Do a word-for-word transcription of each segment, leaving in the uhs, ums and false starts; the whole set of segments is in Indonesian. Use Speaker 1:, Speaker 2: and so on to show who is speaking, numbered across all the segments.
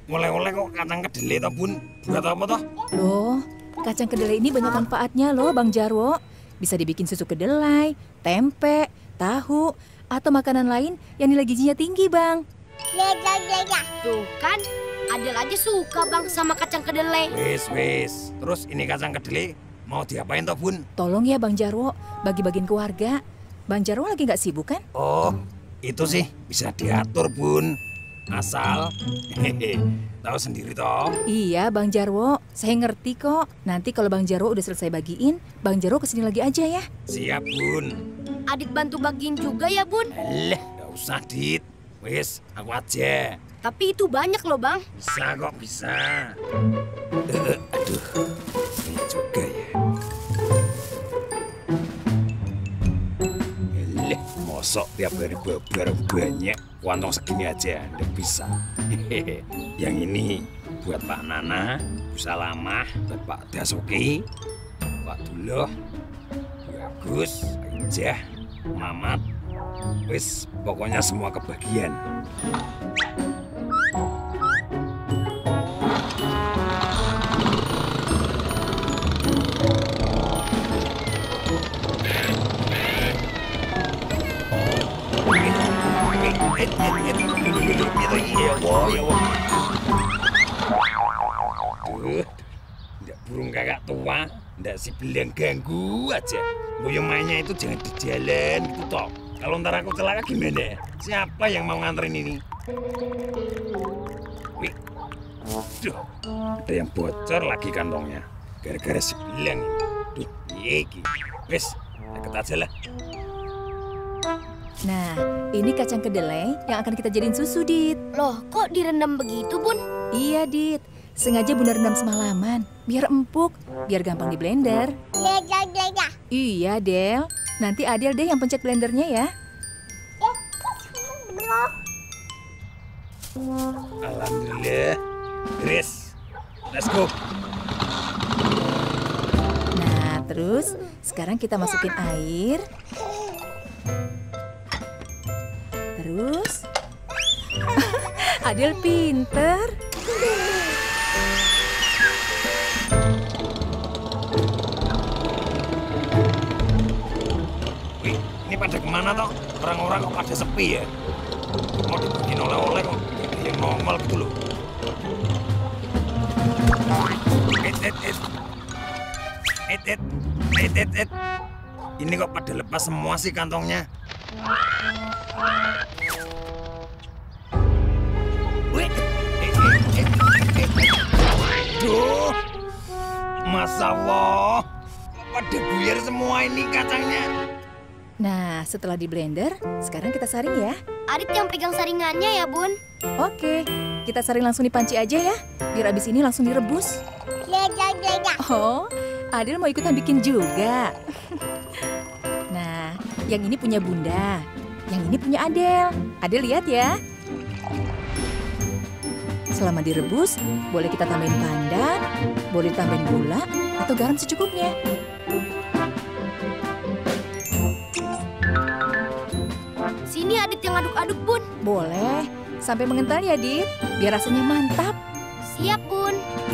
Speaker 1: oleh-oleh kok kacang kedelai toh, Bun? Buat apa toh?
Speaker 2: Loh, kacang kedelai ini banyak manfaatnya loh, Bang Jarwo. Bisa dibikin susu kedelai, tempe, tahu, atau makanan lain yang nilai gizinya tinggi, Bang.
Speaker 3: Tuh kan, Adel aja suka, Bang, sama kacang kedelai.
Speaker 1: Wis, wis. Terus ini kacang kedelai mau diapain toh, Bun?
Speaker 2: Tolong ya, Bang Jarwo, bagi-bagiin keluarga. Bang Jarwo lagi nggak sibuk kan?
Speaker 1: Oh, itu sih bisa diatur, Bun. Asal, hehe, tahu sendiri toh.
Speaker 2: Iya, Bang Jarwo, saya ngerti kok. Nanti kalau Bang Jarwo udah selesai bagiin, Bang Jarwo kesini lagi aja ya.
Speaker 1: Siap, Bun.
Speaker 3: Adit bantu bagiin juga ya, Bun?
Speaker 1: Alah, nggak usah, Dit. Wis, aku aja.
Speaker 3: Tapi itu banyak loh, Bang.
Speaker 1: Bisa kok, bisa. Uh, aduh, ini juga ya. Alah, mosok tiap hari bawa barang banyak. Kantong segini aja, nggak bisa. Hehehe. Yang ini buat Pak Nana, Bu Salamah, buat Pak Dasuki, Pak Duloh, Bu Agus, Pak Ijah, Mamat. Wis, pokoknya semua kebagian. Duh, ndak burung kakak tua, ndak si belang ganggu aja. Boyo mainnya itu jangan di jalan gitu toh. Kalau ntar aku celaka gimana? Siapa yang mau nganterin ini? Wih, duh, ada yang bocor lagi kantongnya. Gara-gara si belang ini. Duh, iki. Wes, deket aja lah.
Speaker 2: Nah, ini kacang kedelai yang akan kita jadiin susu, Dit.
Speaker 3: Loh, kok direndam begitu, Bun?
Speaker 2: Iya, Dit. Sengaja Bunda rendam semalaman, biar empuk, biar gampang di blender. Iya, Del. Nanti Adel deh yang pencet blendernya ya.
Speaker 1: Alhamdulillah. Chris, let's go.
Speaker 2: Nah, terus sekarang kita masukin air. Terus, Adel pinter.
Speaker 1: Wih, ini pada kemana toh? Orang-orang kok pada sepi ya? Mau dibikin oleh-oleh kok ada yang nongol gitu loh. Et, et, et. Et, et. Et, et, et. Ini kok pada lepas semua sih kantongnya. Wih. Duh. Masya Allah. Pada buyar semua ini kacangnya.
Speaker 2: Nah, setelah di blender, sekarang kita saring ya.
Speaker 3: Adit yang pegang saringannya ya, Bun?
Speaker 2: Oke, kita saring langsung di panci aja ya. Biar abis ini langsung direbus. Oh, Adel mau ikutan bikin juga. Nah, yang ini punya Bunda. Yang ini punya Adel. Adel lihat ya. Selama direbus, boleh kita tambahin pandan, boleh tambahin gula, atau garam secukupnya.
Speaker 3: Sini Adit yang aduk-aduk, Bun.
Speaker 2: Boleh, sampai mengental ya, Dit. Biar rasanya mantap.
Speaker 3: Siap, Bun.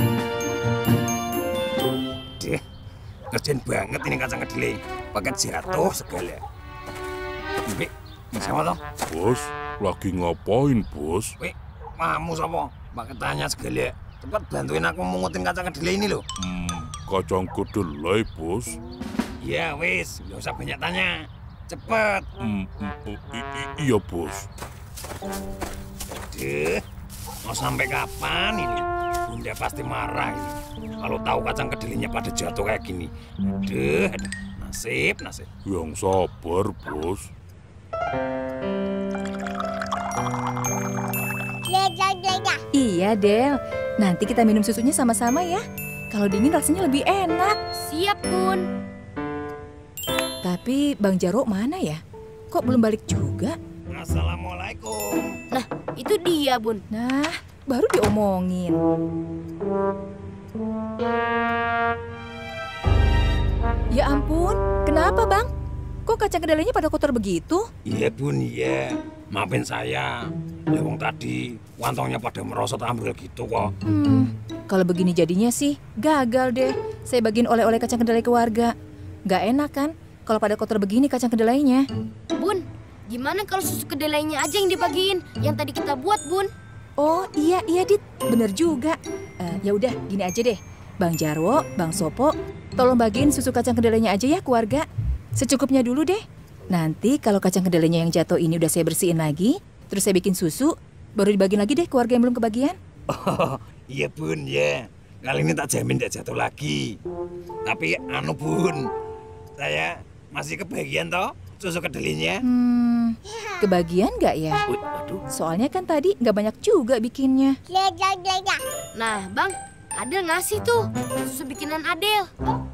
Speaker 1: Deh, ngerjain banget ini kacang kedelai. Pakai jatuh segala. Wih, sama toh?
Speaker 4: Bos, lagi ngapain, Bos?
Speaker 1: Wih, kamu sama? Pakai tanya segala. Cepat bantuin aku mengutin kacang kedelai ini loh.
Speaker 4: Hmm, kacang kedelai, Bos.
Speaker 1: Iya, wis. Nggak usah banyak tanya. Cepet.
Speaker 4: Hmm, i- i- iya, Bos.
Speaker 1: Aduh, mau sampai kapan ini? Bunda pasti marah ini. Kalau tahu kacang kedelainya pada jatuh kayak gini. Aduh, aduh. Nasib, nasib.
Speaker 4: Yang sabar, Bos.
Speaker 2: Iya, Del. Nanti kita minum susunya sama-sama ya. Kalau dingin rasanya lebih enak.
Speaker 3: Siap, Bun.
Speaker 2: Tapi Bang Jarwo mana ya? Kok belum balik juga?
Speaker 1: Assalamualaikum.
Speaker 3: Nah, itu dia, Bun.
Speaker 2: Nah, baru diomongin. Ya ampun, kenapa Bang? Kok Kok kacang kedelainya pada kotor begitu?
Speaker 1: Iya Bun, iya. Maafin saya. Lewong tadi wantongnya pada merosot ambrol gitu kok.
Speaker 2: Hmm, kalau begini jadinya sih gagal deh. Saya bagiin oleh-oleh kacang kedelai ke warga. Gak enak kan kalau pada kotor begini kacang kedelainya.
Speaker 3: Bun, gimana kalau susu kedelainya aja yang dibagiin? Yang tadi kita buat, Bun.
Speaker 2: Oh iya iya Dit, bener juga. Uh, ya udah gini aja deh, Bang Jarwo, Bang Sopo, tolong bagiin susu kacang kedelainya aja ya ke warga. Secukupnya dulu deh. Nanti kalau kacang kedelainya yang jatuh ini udah saya bersihin lagi, terus saya bikin susu, baru dibagiin lagi deh ke warga yang belum kebagian.
Speaker 1: Oh iya Bun, ya. Kali ini tak jamin tidak jatuh lagi. Tapi anu Bun, saya masih kebagian toh susu kedelainya.
Speaker 2: Hmm, kebagian nggak ya?
Speaker 1: Wih, aduh.
Speaker 2: Soalnya kan tadi nggak banyak juga bikinnya.
Speaker 3: Nah, Bang, Adel ngasih tuh susu bikinan Adel.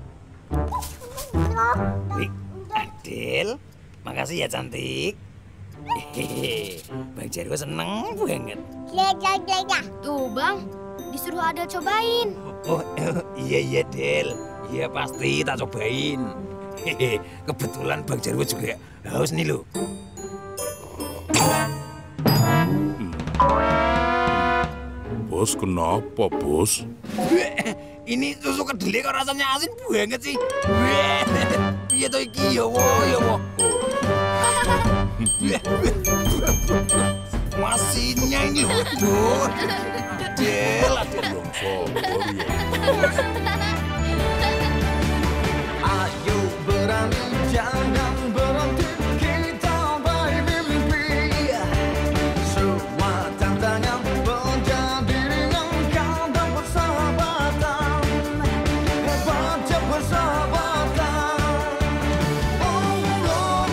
Speaker 1: Wih, Adel, makasih ya cantik. Hehehe, Bang Jarwo seneng banget.
Speaker 3: Tuh, Bang, disuruh Adel cobain.
Speaker 1: Oh, oh iya iya Del, iya pasti tak cobain. Hehe, kebetulan Bang Jarwo juga haus nih lo.
Speaker 4: Bos, kenapa, Bos?
Speaker 1: Ini susu kedelai kok rasanya asin banget sih. Iya toh iki ya wo ya wo. Masinnya ini loh. Aduh. Adel, Adel.
Speaker 4: Yang sabar ya.
Speaker 5: Ayo berani, jangan berhenti, kita baik mimpi. Semua tantangan menjadi ringan karena persahabatan. Hebatnya persahabatan. Oh, oh, oh,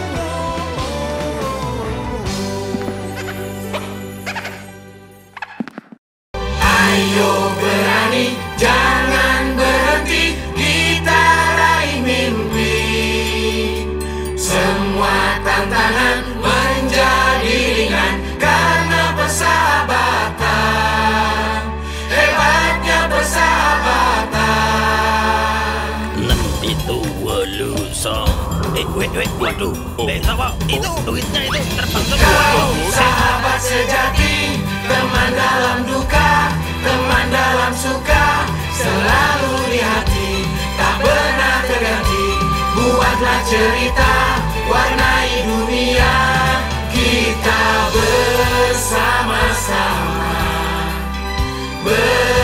Speaker 5: oh. Ayo berani, jangan berhenti, kita raih mimpi. Semua tantangan menjadi ringan karena persahabatan. Hebatnya persahabatan.
Speaker 1: Enam itu wolu song. Eh, wait, wait, waduh. Eh, apa? Itu duitnya itu terbang semua.
Speaker 5: Kau sahabat sejati, teman dalam duka, teman dalam suka, selalu di hati, tak pernah terganti. Buatlah cerita, warnai dunia, kita bersama-sama. Ber